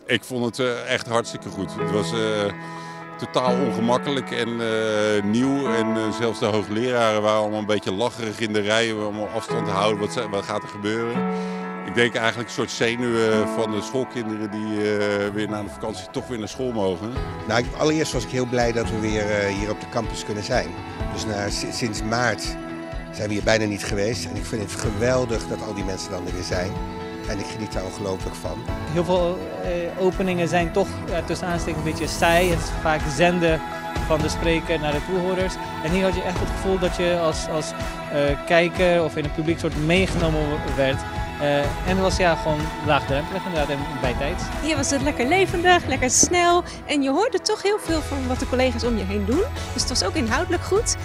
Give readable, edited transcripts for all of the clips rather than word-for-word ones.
Ik vond het echt hartstikke goed. Het was totaal ongemakkelijk en nieuw. En zelfs de hoogleraren waren allemaal een beetje lacherig in de rij. Om allemaal afstand te houden. Wat gaat er gebeuren? Ik denk eigenlijk een soort zenuwen van de schoolkinderen die weer na de vakantie toch weer naar school mogen. Nou, allereerst was ik heel blij dat we weer hier op de campus kunnen zijn. Dus sinds maart zijn we hier bijna niet geweest. En ik vind het geweldig dat al die mensen dan er weer zijn. En ik geniet daar ongelooflijk van. Heel veel openingen zijn toch tussen aanstekens een beetje saai. Het is vaak zenden van de spreker naar de toehoorders. En hier had je echt het gevoel dat je als kijker of in het publiek soort meegenomen werd. En het was gewoon laagdrempelig inderdaad en bij tijd. Hier was het lekker levendig, lekker snel. En je hoorde toch heel veel van wat de collega's om je heen doen. Dus het was ook inhoudelijk goed.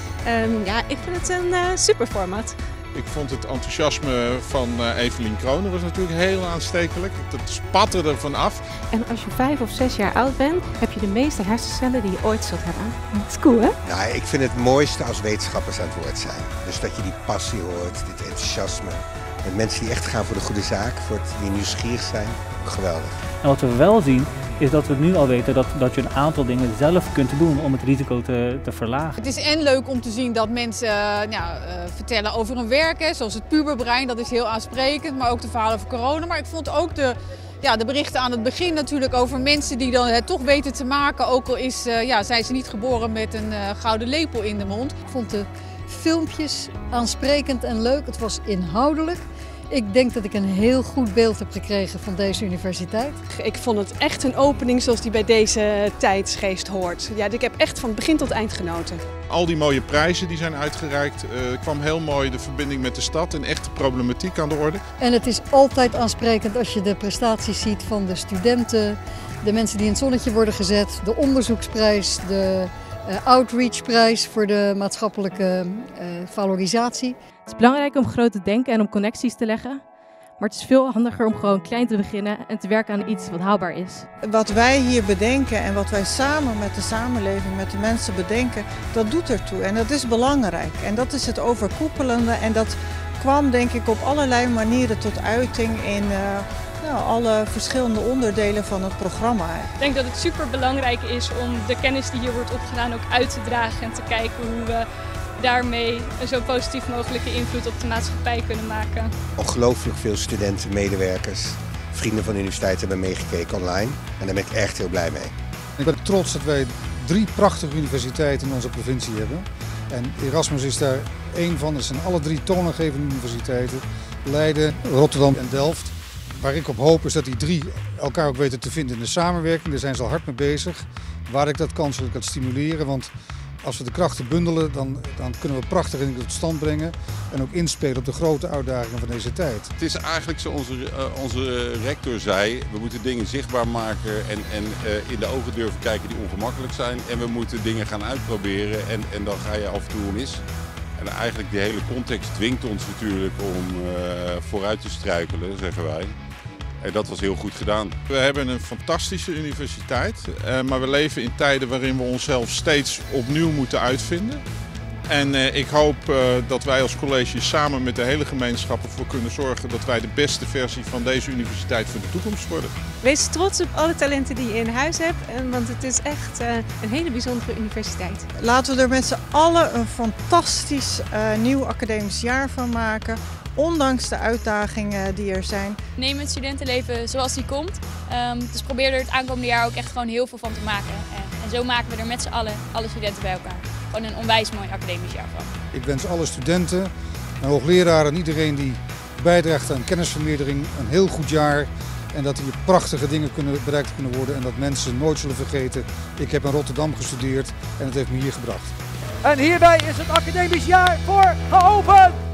Ik vind het een super format. Ik vond het enthousiasme van Evelien Kronen was natuurlijk heel aanstekelijk. Het spatte er van af. En als je 5 of 6 jaar oud bent, heb je de meeste hersencellen die je ooit zult hebben. Dat is cool, hè? Nou, ik vind het mooiste als wetenschappers aan het woord zijn. Dus dat je die passie hoort, dit enthousiasme. Met mensen die echt gaan voor de goede zaak, die nieuwsgierig zijn. Geweldig. En wat we wel zien is dat we nu al weten dat je een aantal dingen zelf kunt doen om het risico te verlagen. Het is en leuk om te zien dat mensen vertellen over hun werk, zoals het puberbrein, dat is heel aansprekend, maar ook de verhalen over corona. Maar ik vond ook de berichten aan het begin natuurlijk over mensen die dan het toch weten te maken, ook al zijn ze niet geboren met een gouden lepel in de mond. Ik vond de filmpjes aansprekend en leuk, het was inhoudelijk. Ik denk dat ik een heel goed beeld heb gekregen van deze universiteit. Ik vond het echt een opening zoals die bij deze tijdsgeest hoort. Ja, ik heb echt van begin tot eind genoten. Al die mooie prijzen die zijn uitgereikt, kwam heel mooi de verbinding met de stad en echt de problematiek aan de orde. En het is altijd aansprekend als je de prestaties ziet van de studenten, de mensen die in het zonnetje worden gezet, de onderzoeksprijs, de outreachprijs voor de maatschappelijke valorisatie. Het is belangrijk om groot te denken en om connecties te leggen. Maar het is veel handiger om gewoon klein te beginnen en te werken aan iets wat haalbaar is. Wat wij hier bedenken en wat wij samen met de samenleving, met de mensen bedenken, dat doet ertoe. En dat is belangrijk. En dat is het overkoepelende. En dat kwam denk ik op allerlei manieren tot uiting in alle verschillende onderdelen van het programma. Ik denk dat het super belangrijk is om de kennis die hier wordt opgedaan ook uit te dragen en te kijken hoe we daarmee een zo positief mogelijke invloed op de maatschappij kunnen maken. Ongelooflijk veel studenten, medewerkers, vrienden van de universiteit hebben meegekeken online. En daar ben ik echt heel blij mee. Ik ben trots dat wij 3 prachtige universiteiten in onze provincie hebben. En Erasmus is daar één van. Het zijn alle 3 toonaangevende universiteiten. Leiden, Rotterdam en Delft. Waar ik op hoop is dat die 3 elkaar ook weten te vinden in de samenwerking. Daar zijn ze al hard mee bezig. Waar ik dat kan, zal ik dat stimuleren. Want als we de krachten bundelen, dan kunnen we prachtige dingen tot stand brengen. En ook inspelen op de grote uitdagingen van deze tijd. Het is eigenlijk zoals onze rector zei, we moeten dingen zichtbaar maken en in de ogen durven kijken die ongemakkelijk zijn. En we moeten dingen gaan uitproberen en dan ga je af en toe mis. En eigenlijk die hele context dwingt ons natuurlijk om vooruit te struikelen, zeggen wij. En dat was heel goed gedaan. We hebben een fantastische universiteit, maar we leven in tijden waarin we onszelf steeds opnieuw moeten uitvinden. En ik hoop dat wij als college samen met de hele gemeenschap ervoor kunnen zorgen dat wij de beste versie van deze universiteit voor de toekomst worden. Wees trots op alle talenten die je in huis hebt, want het is echt een hele bijzondere universiteit. Laten we er met z'n allen een fantastisch nieuw academisch jaar van maken. Ondanks de uitdagingen die er zijn. Neem het studentenleven zoals die komt. Dus probeer er het aankomende jaar ook echt gewoon heel veel van te maken. En zo maken we er met z'n allen, alle studenten bij elkaar, gewoon een onwijs mooi academisch jaar van. Ik wens alle studenten en hoogleraren en iedereen die bijdraagt aan kennisvermeerdering een heel goed jaar. En dat hier prachtige dingen bereikt kunnen worden en dat mensen nooit zullen vergeten. Ik heb in Rotterdam gestudeerd en het heeft me hier gebracht. En hierbij is het academisch jaar geopend!